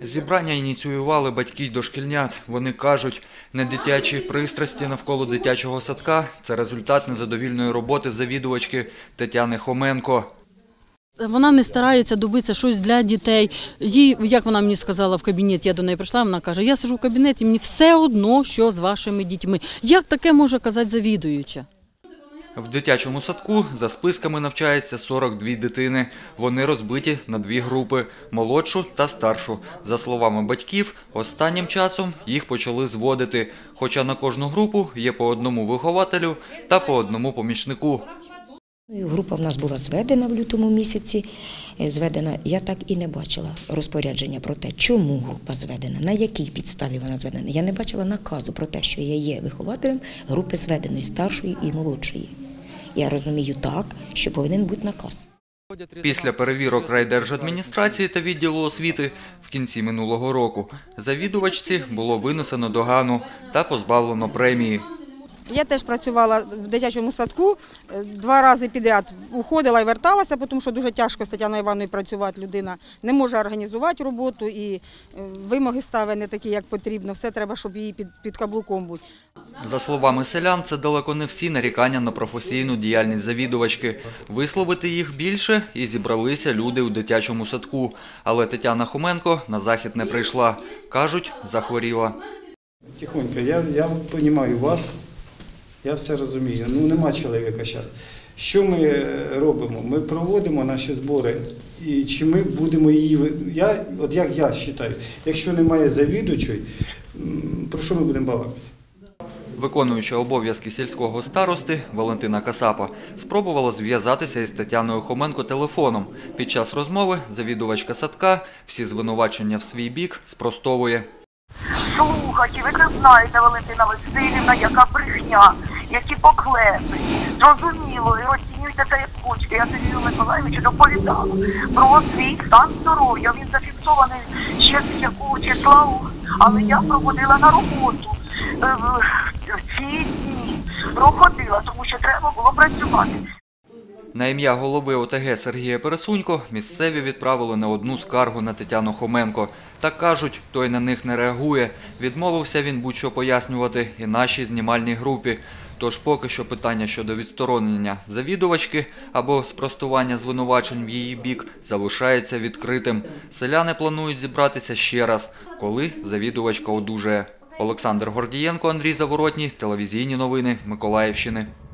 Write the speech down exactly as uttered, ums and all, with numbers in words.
Зібрання ініціювали батьки й дошкільнят. Вони кажуть, не дитячі пристрасті навколо дитячого садка – це результат незадовільної роботи завідувачки Тетяни Хоменко. Вона не старається добитися щось для дітей. Їй, як вона мені сказала в кабінет, я до неї прийшла, вона каже, я сиджу в кабінеті, мені все одно, що з вашими дітьми. Як таке може казати завідуюча? В дитячому садку за списками навчається сорок дві дитини. Вони розбиті на дві групи – молодшу та старшу. За словами батьків, останнім часом їх почали зводити, хоча на кожну групу є по одному вихователю та по одному помічнику. Група в нас була зведена в лютому місяці. Зведена, я так і не бачила розпорядження про те, чому група зведена, на якій підставі вона зведена. Я не бачила наказу про те, що я є вихователем групи зведеної, старшої і молодшої. Я розумію так, що повинен бути наказ. Після перевірок райдержадміністрації та відділу освіти в кінці минулого року завідувачці було винесено догану та позбавлено премії. Я теж працювала в дитячому садку, два рази підряд уходила і верталася, тому що дуже тяжко з Тетяною Іванівною працювати. Людина не може організувати роботу і вимоги ставить не такі, як потрібно. Все треба, щоб її під, під каблуком бути. За словами селян, це далеко не всі нарікання на професійну діяльність завідувачки. Висловити їх більше і зібралися люди у дитячому садку. Але Тетяна Хоменко на захід не прийшла. Кажуть, захворіла. Тихонько, я, я розумію вас. Я все розумію. Ну, нема чоловіка зараз. Що ми робимо? Ми проводимо наші збори, і чи ми будемо її... Я, от як я вважаю, якщо немає завідувачої, про що ми будемо балакати? Виконуюча обов'язки сільського старости Валентина Касапа спробувала зв'язатися із Тетяною Хоменко телефоном. Під час розмови завідувачка садка всі звинувачення в свій бік спростовує. Слухайте, ви не знаєте, Валентина Васильівна, яка брехня, які поклепи. Зрозуміло, і оцінюйте те, як хочете. Я Сергію Миколаївичу доповідала про свій стан здоров'я. Він зафіксований ще з якого числа, але я проводила на роботу ці дні. Проходила, тому що треба було працювати. На ім'я голови ОТГ Сергія Пересунько місцеві відправили не одну скаргу на Тетяну Хоменко. Так кажуть, той на них не реагує. Відмовився він будь-що пояснювати і нашій знімальній групі. Тож поки що питання щодо відсторонення завідувачки або спростування звинувачень в її бік залишається відкритим. Селяни планують зібратися ще раз, коли завідувачка одужає. Олександр Гордієнко, Андрій Заворотній, телевізійні новини Миколаївщини.